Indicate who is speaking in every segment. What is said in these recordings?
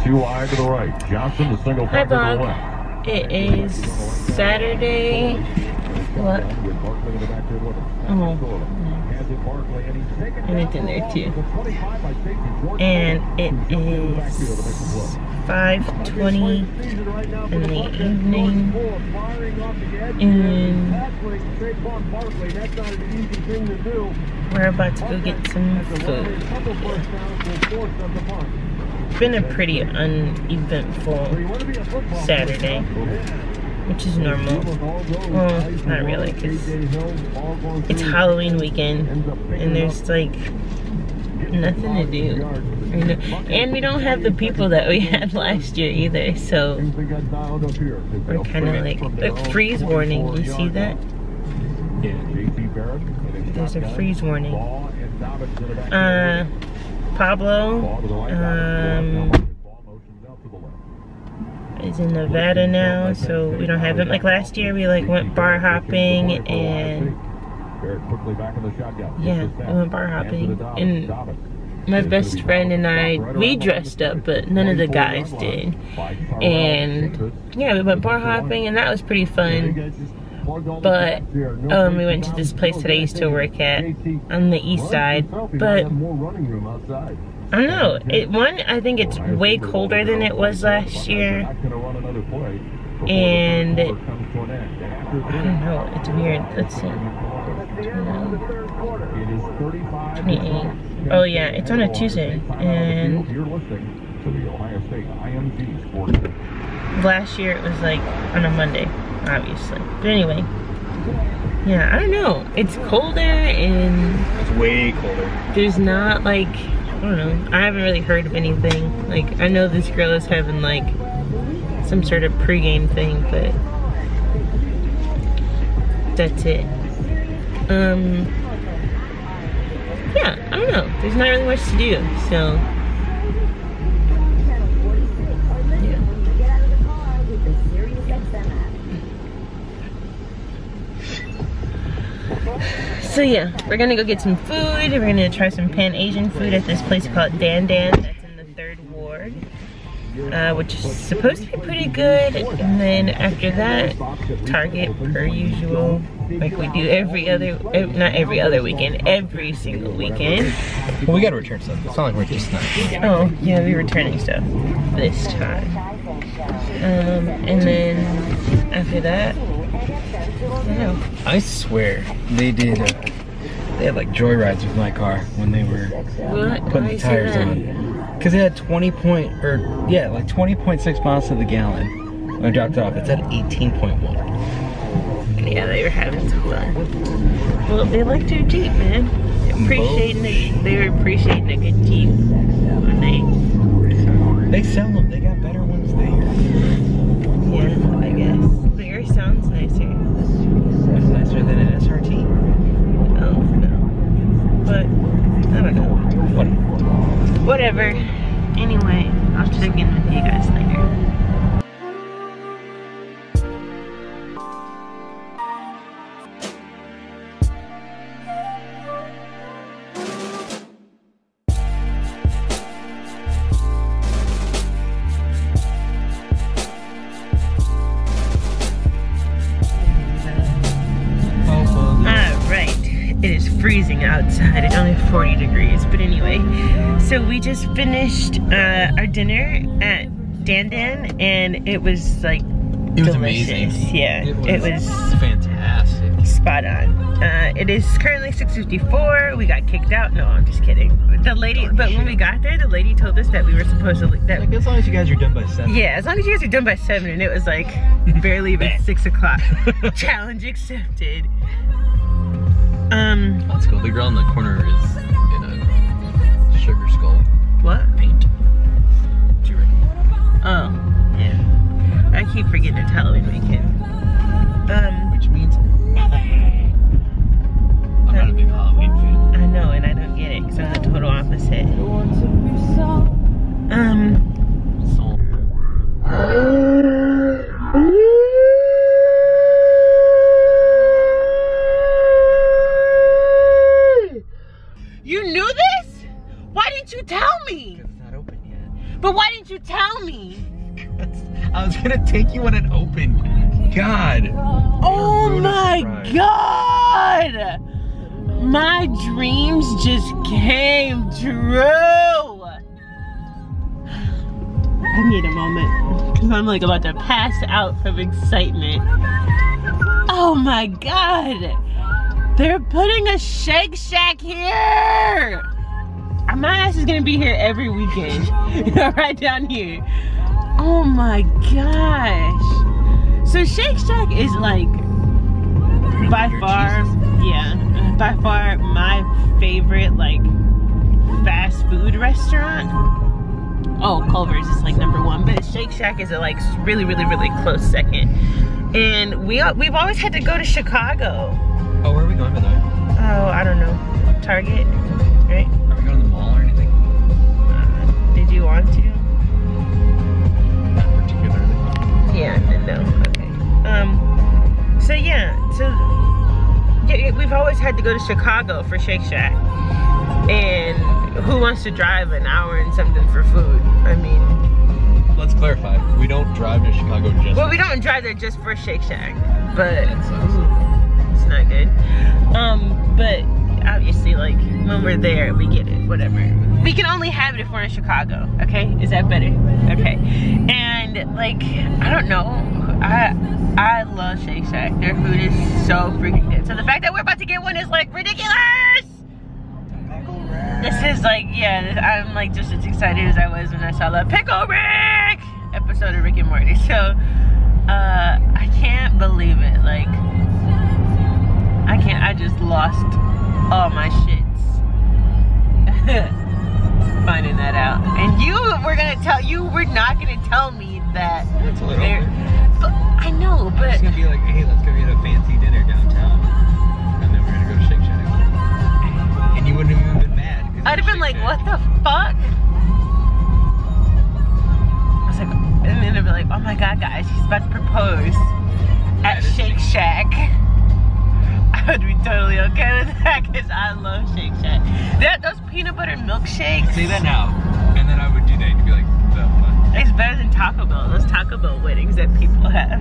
Speaker 1: Too wide to the right. Johnson, the single
Speaker 2: Hi,
Speaker 1: to the
Speaker 2: Bob.
Speaker 1: left.
Speaker 2: It is Saturday. What? Oh. And it's in there too. And it is 5:20 in the evening. And we're about to go get some food. It's been a pretty uneventful Saturday, which is normal. Well, not really, because it's Halloween weekend and there's like nothing to do. And we don't have the people that we had last year either, so we're kind of like a freeze warning. You see that? There's a freeze warning. Pablo is in Nevada now, so we don't have him. Like last year, we like went bar hopping, and yeah, we went bar hopping, and my best friend and I, we dressed up, but none of the guys did. And yeah, we went bar hopping, and that was pretty fun. But we went to this place that I used to work at on the east side. But I don't know. I think it's way colder than it was last year. And I don't know, it's weird. Let's see. 28. Oh yeah, it's on a Tuesday. And last year it was like on a Monday, obviously. But anyway, yeah, I don't know. It's colder and
Speaker 3: it's way colder. There's
Speaker 2: not like, I don't know. I haven't really heard of anything. Like, I know this girl is having like some sort of pregame thing, but that's it. Yeah, I don't know. There's not really much to do, so yeah. So yeah, we're gonna go get some food. We're gonna try some Pan Asian food at this place called Dan Dan. That's in the 3rd Ward. Which is supposed to be pretty good. And then after that, Target per usual, like we do not every other weekend, every single weekend.
Speaker 3: Well, we gotta return stuff. It's not like we're just not.
Speaker 2: Oh yeah, we're returning stuff this time. And then after that, I don't know.
Speaker 3: I swear they did. They had like joyrides with my car when they were putting the tires on. Because it had 20.6 miles to the gallon when I dropped it off. It's at 18.1.
Speaker 2: Yeah, they were having some fun. Well, they liked their Jeep, man. They were appreciating a good Jeep when
Speaker 3: they sell them. They got better ones there.
Speaker 2: Yeah, I guess. But yours sounds nicer.
Speaker 3: It's nicer than an SRT.
Speaker 2: Oh no, but I don't know. Whatever. Anyway, I'll check in with you guys later. It is freezing outside. It's only 40 degrees, but anyway. So we just finished our dinner at Dan Dan, and it was like delicious.
Speaker 3: Amazing.
Speaker 2: Yeah, it was
Speaker 3: fantastic.
Speaker 2: Spot on. It is currently 6:54. We got kicked out. No, I'm just kidding. The lady, but when we got there, the lady told us that we were supposed to like
Speaker 3: as long as you guys are done by 7.
Speaker 2: Yeah, as long as you guys are done by 7, and it was like barely even 6 o'clock. Challenge accepted.
Speaker 3: Let's go. The girl in the corner is in a sugar skull.
Speaker 2: What?
Speaker 3: Paint.
Speaker 2: Oh, yeah. I keep forgetting it's Halloween weekend.
Speaker 3: Which means nothing. I'm not a big Halloween fan.
Speaker 2: I know, and I don't get it because I'm the total opposite. You knew this? Why didn't you tell me?
Speaker 3: Because it's not open yet.
Speaker 2: But why didn't you tell me?
Speaker 3: I was gonna take you when it opened. God.
Speaker 2: Oh my God. My dreams just came true. I need a moment because I'm like about to pass out from excitement. Oh my God. They're putting a Shake Shack here. My ass is gonna be here every weekend. Right down here. Oh my gosh. So Shake Shack is like by far my favorite like fast food restaurant. Oh, Culver's is like #1, but Shake Shack is a like really close second. And we've always had to go to Chicago.
Speaker 3: Oh, where are we going by the way?
Speaker 2: Oh, I don't know. Target, right?
Speaker 3: Are we going to the mall or anything?
Speaker 2: Did you want to?
Speaker 3: Not particularly.
Speaker 2: Yeah, no, okay. So yeah, we've always had to go to Chicago for Shake Shack. And who wants to drive an hour and something for food? I mean,
Speaker 3: let's clarify. We don't drive to Chicago just.
Speaker 2: Well, we don't drive there just for Shake Shack, but
Speaker 3: that sucks.
Speaker 2: It's not good. But obviously, like when we're there, we get it. Whatever. We can only have it if we're in Chicago. Okay, is that better? Okay. And like, I don't know. I love Shake Shack. Their food is so freaking good. So the fact that we're about to get one is like ridiculous. This is like, yeah, I'm like just as excited as I was when I saw the Pickle Rick episode of Rick and Morty. So, I can't believe it. Like, I just lost all my shits finding that out. And you were not gonna tell me that.
Speaker 3: It's a little bit.
Speaker 2: But I know, but.
Speaker 3: It's gonna be like, hey, let's go get a fancy dinner downtown. And then we're gonna go to Shake Shack. And you wouldn't have even been mad.
Speaker 2: I'd have been like, what the fuck? I was like, and then they'd be like, oh my God, guys, he's about to propose at Shake Shack. I would be totally okay with that because I love Shake Shack. Those peanut butter milkshakes.
Speaker 3: Say that now, and then I would do that and be like, the fuck?
Speaker 2: It's better than Taco Bell. Those Taco Bell weddings that people have.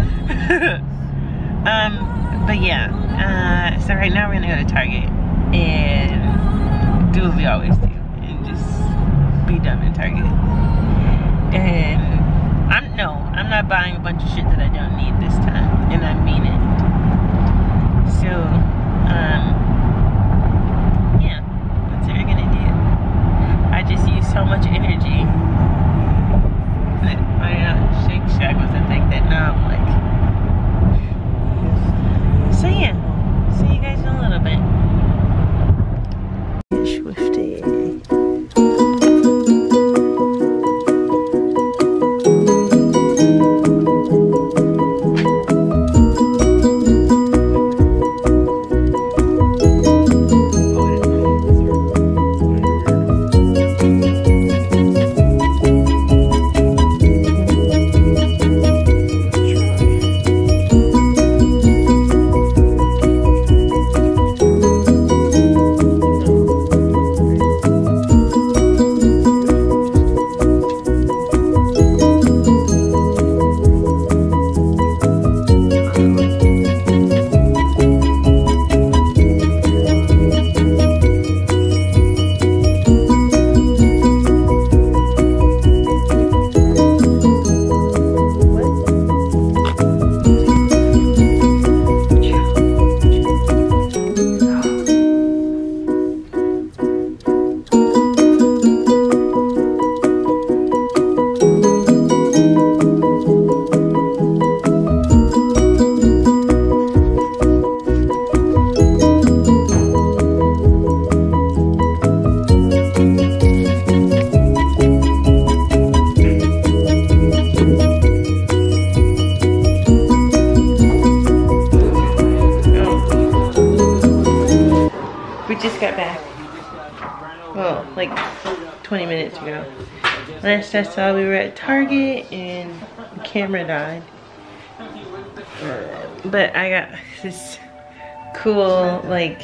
Speaker 2: But yeah. So right now we're gonna go to Target and do what we always do and just be dumb in Target. And I'm not buying a bunch of shit that I don't need this time, and I mean it. So, yeah, that's what we're gonna do. I just used so much energy that my Shake Shack was a thing that now I'm like. So yeah, see you guys in a little bit. Swifty. Just got back. Well, like 20 minutes ago. Last I saw, we were at Target and the camera died. But I got this cool, like,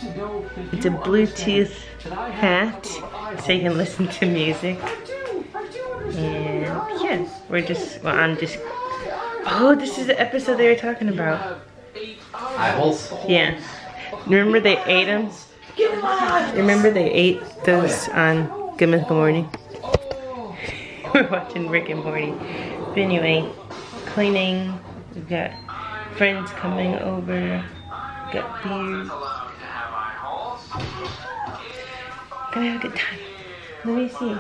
Speaker 2: it's a Bluetooth hat so you can listen to music. And yes, we're just, well, I'm just, oh, this is the episode they were talking about.
Speaker 3: Eye holes?
Speaker 2: Yeah. Remember they ate them? Remember they ate those on Good Mythical Morning? We're watching Rick and Morty. But anyway, cleaning. We've got friends coming over. Got beers. Gonna have a good time. Let me see.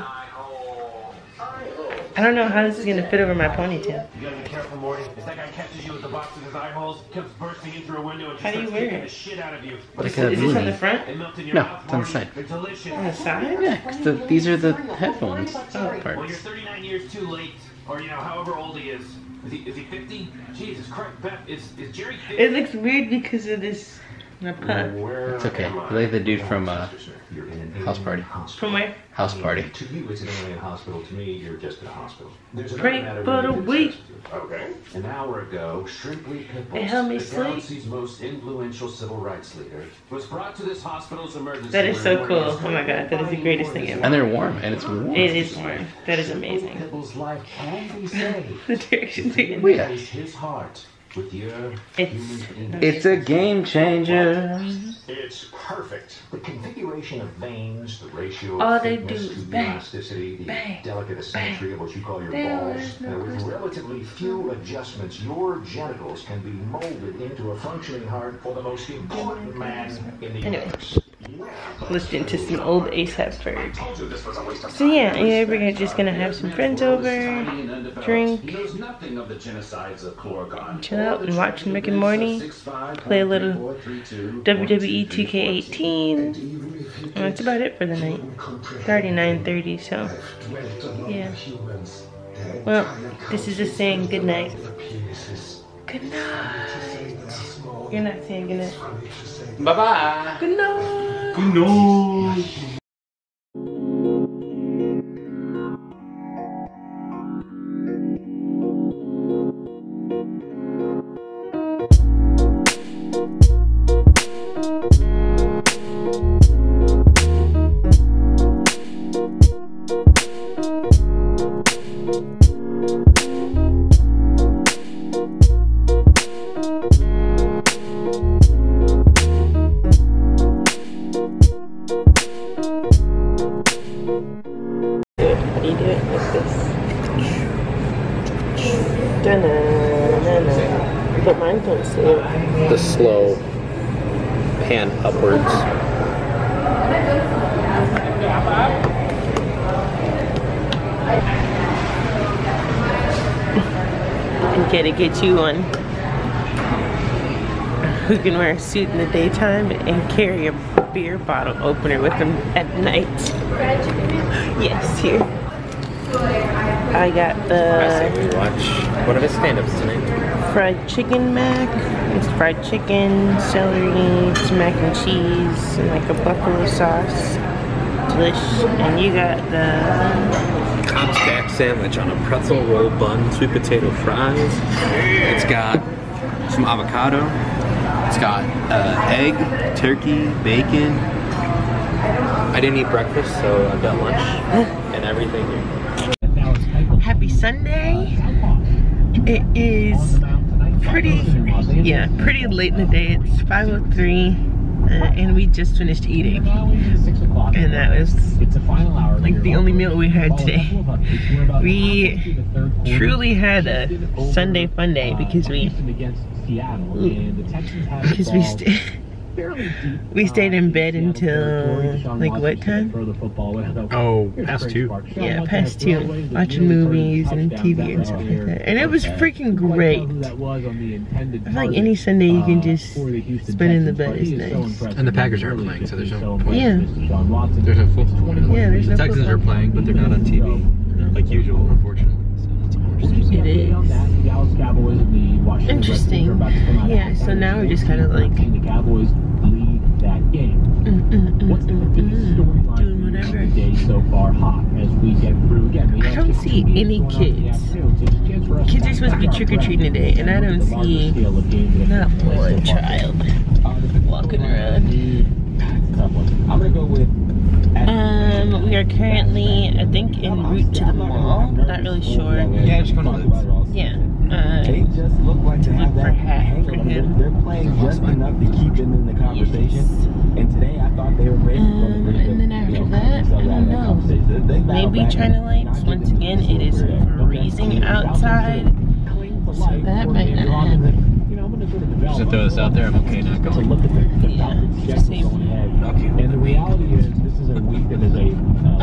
Speaker 2: I don't know how this is gonna fit over my ponytail.
Speaker 4: You gotta be careful, Morty. If that guy catches you with the box in his eye holes, comes bursting in through a window and
Speaker 2: how do you wear it?
Speaker 4: the shit out of you.
Speaker 2: Is this on the front?
Speaker 3: No, it's on the side.
Speaker 2: On the side?
Speaker 3: Yeah, because these are the headphones parts.
Speaker 4: Well, you're 39 years too late, or however old he is. Is he 50? Jesus Christ, Beth, is Jerry 50?
Speaker 2: It looks weird because of this.
Speaker 3: It's okay. I like the dude from House Party.
Speaker 2: From where?
Speaker 3: House Party.
Speaker 5: To you, it's an alien hospital. To me, you're just in a hospital. There's
Speaker 2: Break for the week.
Speaker 5: Okay. An hour ago, Shrimply Pimples,
Speaker 2: They helped me
Speaker 5: the
Speaker 2: sleep.
Speaker 5: galaxy's most influential civil rights leader, was brought to this hospital's emergency.
Speaker 2: That is so
Speaker 5: room
Speaker 2: cool. Oh my god, that is the greatest thing ever.
Speaker 3: And they're warm, and it's warm.
Speaker 2: It is warm. That is amazing.
Speaker 5: Pimples' life can be saved.
Speaker 2: The directions again.
Speaker 3: Yeah.
Speaker 5: His heart with your
Speaker 3: It's a game changer.
Speaker 5: It's perfect. The configuration of veins, the ratio
Speaker 2: All
Speaker 5: of
Speaker 2: they
Speaker 5: thickness
Speaker 2: do is
Speaker 5: to
Speaker 2: bang,
Speaker 5: elasticity, the
Speaker 2: bang,
Speaker 5: delicate asymmetry of what you call your
Speaker 2: There
Speaker 5: balls.
Speaker 2: is no
Speaker 5: And with
Speaker 2: question.
Speaker 5: relatively few adjustments, your genitals can be molded into a functioning heart for the most important man in the
Speaker 2: Anyway.
Speaker 5: universe.
Speaker 2: Listening to some old ASAP Ferg. So yeah, we're just gonna have some friends over, drink,
Speaker 5: He knows nothing of the genocides of Chlorgon.
Speaker 2: chill out and watch Rick and Morty, play a little WWE 2K18, and that's about it for the night. It's already 9:30, so yeah. Well, this is just saying good night. Good night. You're not saying good night.
Speaker 3: Bye-bye.
Speaker 2: Good night.
Speaker 3: Good night.
Speaker 2: How do you do it? Like this. Da-na-na-na. But mine don't see it.
Speaker 3: The slow pan upwards.
Speaker 2: Okay, to get you one who can wear a suit in the daytime and carry a beer bottle opener with them at night. Yes, here. I got
Speaker 3: I say we
Speaker 2: the
Speaker 3: watch one of his stand-ups tonight.
Speaker 2: fried chicken mac. It's fried chicken, celery, some mac and cheese, and like a buffalo sauce. Delish. And you got the
Speaker 6: Cobb stack sandwich on a pretzel roll bun, sweet potato fries. It's got some avocado. It's got egg, turkey, bacon. I didn't eat breakfast, so I've got lunch and everything here.
Speaker 2: Happy Sunday. It is pretty late in the day. It's 5:03 and we just finished eating. And that was like the only meal we had today. We truly had a Sunday fun day because we stayed in bed until like what time?
Speaker 6: Oh, past 2.
Speaker 2: Yeah, past 2, watching movies and TV and stuff like that. And it was freaking great. I feel like any Sunday you can just spend in the bed is nice.
Speaker 6: And the Packers aren't playing, so there's no point.
Speaker 2: Yeah.
Speaker 6: There's no football.
Speaker 2: Yeah, there's no
Speaker 6: The Texans
Speaker 2: football.
Speaker 6: are playing, but they're not on TV, like usual, unfortunately. So that's unfortunate.
Speaker 2: It is. Interesting. Yeah, so now we're just kind of like
Speaker 1: The Cowboys lead that game. What's the biggest storyline
Speaker 2: doing whatever.
Speaker 1: today so far hot as we get through again?
Speaker 2: I don't see any kids. Kids are supposed to be trick-or-treating today, and I don't see not one child walking around.
Speaker 1: I'm gonna go with
Speaker 2: We are currently, I think, en route to the mall. Not really sure.
Speaker 3: Yeah, just going to Lids.
Speaker 2: Yeah.
Speaker 7: They just look like they have that hang on them. They're playing just enough to keep them in the conversation. And today I thought they were ready.
Speaker 2: And then after that, I don't know. Maybe China Lights. Once again, it is freezing outside. So that might not happen.
Speaker 3: Just to throw this out there, I'm okay not going.
Speaker 2: Yeah, same.
Speaker 3: Okay.
Speaker 7: And the reality is, this is a week that is a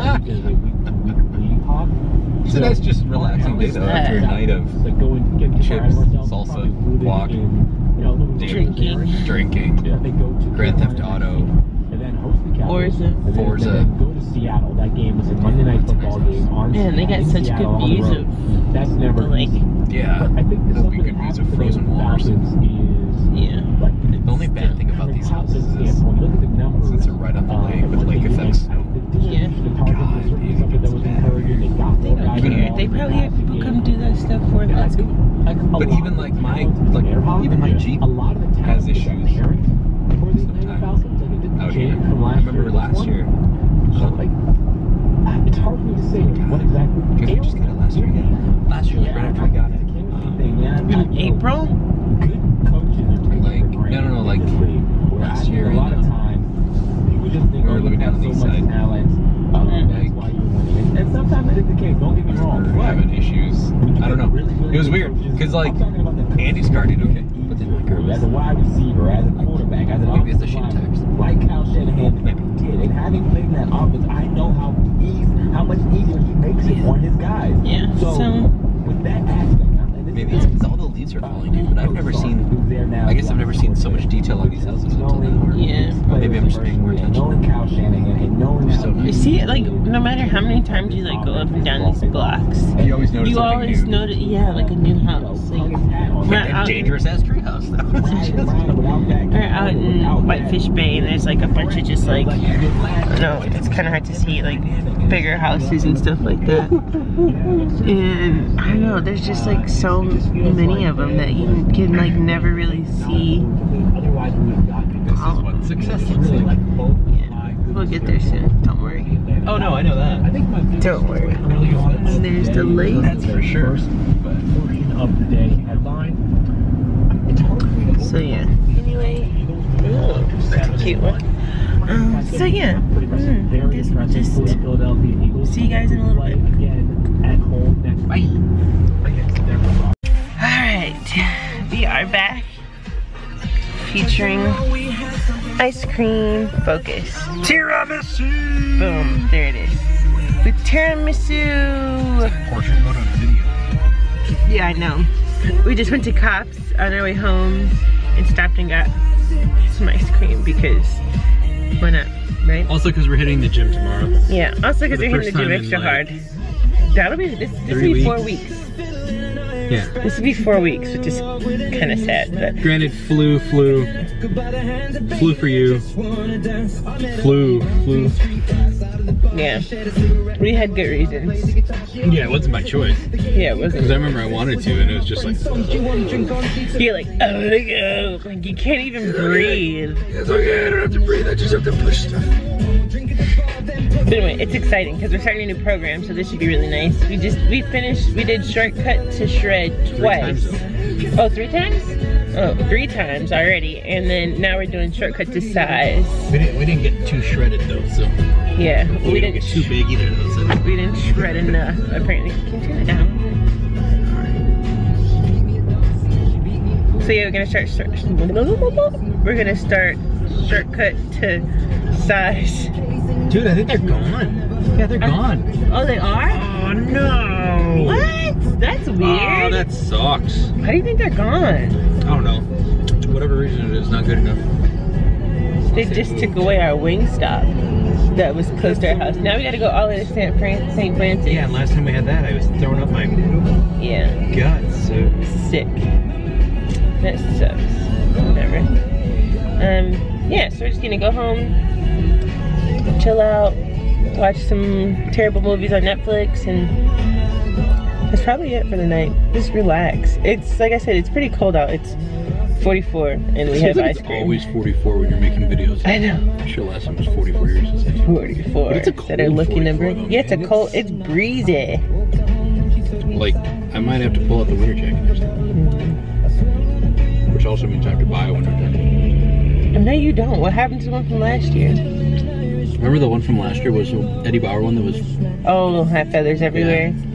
Speaker 7: week off.
Speaker 3: It's a nice, just relaxing day though after a night of chips, salsa, walk, drinking, Grand Theft Auto, Forza.
Speaker 7: Go to Seattle. That game is a Monday night football game on.
Speaker 2: Man, they got such good views of
Speaker 7: that's never
Speaker 2: the lake.
Speaker 3: Yeah,
Speaker 7: I think
Speaker 3: there'll be good views of frozen waters.
Speaker 2: Yeah.
Speaker 3: The only bad thing about these houses is since they're right on the lake with lake effects.
Speaker 2: Yeah.
Speaker 3: God,
Speaker 2: They don't care. They probably have people come do that stuff for them.
Speaker 3: But even like my Jeep has issues sometimes out here. I remember last year.
Speaker 7: It's hard for me to say what exactly.
Speaker 3: Because we just got it last year again. Last year, like right after I got it.
Speaker 2: In April?
Speaker 3: Like, no, like last year.
Speaker 7: A lot of times, people just think
Speaker 3: we were living down on the east side.
Speaker 7: And sometimes it is the case, don't get me wrong.
Speaker 3: We're having issues. I don't know. It was weird. Because, like, Andy's car did okay. But then my car was.
Speaker 7: As a wide receiver, as a quarterback, as an
Speaker 3: maybe it's the shitty tires.
Speaker 7: Like Kyle Shanahan did. And having played in that offense, I know how much easier he makes it on his guys.
Speaker 2: Yeah.
Speaker 7: So with that aspect,
Speaker 3: maybe it's because all the leaves are falling, dude. But I've never seen. I guess I've never seen so much detail on these houses until now.
Speaker 2: Yeah.
Speaker 3: Maybe I'm just paying more attention.
Speaker 2: You see, like, no matter how many times you like go up and down these blocks,
Speaker 3: you always notice something new.
Speaker 2: Yeah, like a new house. Like
Speaker 3: a dangerous ass tree house though.
Speaker 2: We're out in Whitefish Bay, and there's like a bunch of just like, no, it's kind of hard to see, like bigger houses and stuff like that. And I don't know, there's just like so many of them that you can like never really see.
Speaker 3: This is what success looks like.
Speaker 2: Yeah, we'll get there soon. Don't worry.
Speaker 3: Oh no, I know that.
Speaker 2: Don't worry. And there's the lake.
Speaker 3: That's for sure.
Speaker 7: Of the day headline.
Speaker 2: So yeah. Anyway, ooh, that's a cute one. So yeah, I guess we'll just see you guys in a little bit. Bye. Alright, we are back featuring ice cream focus.
Speaker 3: Tiramisu!
Speaker 2: Boom, there it is. With tiramisu!
Speaker 3: Portion mode on video.
Speaker 2: Yeah, I know. We just went to Cops on our way home and stopped and got some ice cream because why not, right?
Speaker 3: Also because we're hitting the gym tomorrow.
Speaker 2: Yeah, also because we're hitting the gym extra hard. That'll be, this will be 4 weeks.
Speaker 3: Yeah.
Speaker 2: This will be 4 weeks, which is kind of sad. But
Speaker 3: granted, flu for you. Flu.
Speaker 2: Yeah. We had good reasons.
Speaker 3: Yeah, it wasn't my choice.
Speaker 2: Yeah, it wasn't.
Speaker 3: Because I remember I wanted to, and it was just like.
Speaker 2: You're like, oh my god, like you can't even breathe.
Speaker 3: It's okay, I don't have to breathe, I just have to push stuff.
Speaker 2: But anyway, it's exciting because we're starting a new program, so this should be really nice. We did shortcut to shred twice. 3 times? Oh, 3 times? Oh, 3 times already, and then now we're doing shortcut to size.
Speaker 3: We didn't get too shredded though, so.
Speaker 2: Yeah,
Speaker 3: we didn't get too big either though, so.
Speaker 2: We didn't shred enough, apparently. Can you turn it down? So yeah, we're gonna start shortcut to size.
Speaker 3: Dude, I think they're gone. Yeah, they're gone.
Speaker 2: Oh, they are?
Speaker 3: Oh no!
Speaker 2: What? That's weird.
Speaker 3: Oh, that sucks.
Speaker 2: How do you think they're gone?
Speaker 3: I don't know. Whatever reason it is, not good enough.
Speaker 2: They just took away our Wingstop that was close to our house. Now we gotta go all the way to St. Francis.
Speaker 3: Yeah, and last time we had that, I was throwing up my guts. So
Speaker 2: sick. That sucks. Whatever. Yeah, so we're just gonna go home, chill out, watch some terrible movies on Netflix, and that's probably it for the night. Just relax. It's, like I said, it's pretty cold out. It's 44, and we have ice cream.
Speaker 6: It's always 44 when you're making videos.
Speaker 2: I know.
Speaker 6: I'm sure last time was 44 years since I
Speaker 2: 44.
Speaker 6: But it's a cold
Speaker 2: that are looking
Speaker 6: 44
Speaker 2: number. Yeah, it's a cold. It's breezy.
Speaker 6: Like, I might have to pull out the winter jacket next time. Which also means I have to buy a winter jacket.
Speaker 2: No, you don't. What happened to the one from last year?
Speaker 6: Remember the one from last year was the Eddie Bauer one that was...
Speaker 2: Oh, had feathers everywhere.
Speaker 6: Yeah.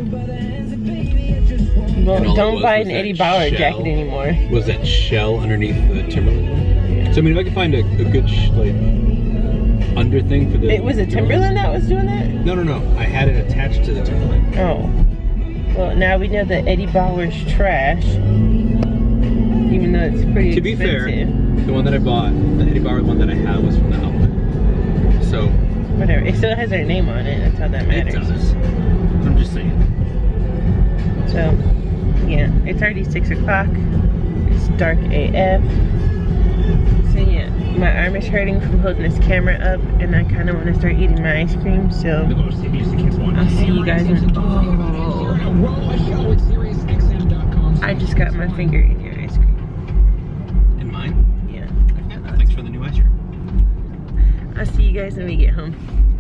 Speaker 2: Well, don't buy an Eddie Bauer jacket anymore.
Speaker 6: Was that shell underneath the Timberland one? Yeah. So I mean, if I could find a good like under thing for the...
Speaker 2: It was a Timberland that was doing that?
Speaker 6: No. I had it attached to the Timberland.
Speaker 2: Oh. Well, now we know that Eddie Bauer's trash. Even though it's pretty
Speaker 6: expensive. To be fair, the one that I bought, the Eddie Bauer one that I have was from the outlet. So...
Speaker 2: Whatever. It still has their name on it. That's how that matters.
Speaker 6: It does. I'm just saying.
Speaker 2: So... yeah, it's already 6 o'clock. It's dark AF. So yeah, my arm is hurting from holding this camera up, and I kind of want to start eating my ice cream. So I'll see you guys in. Oh, I just got my finger in your ice cream.
Speaker 6: In mine?
Speaker 2: Yeah.
Speaker 6: Thanks for the new ice cream.
Speaker 2: I'll see you guys when we get home.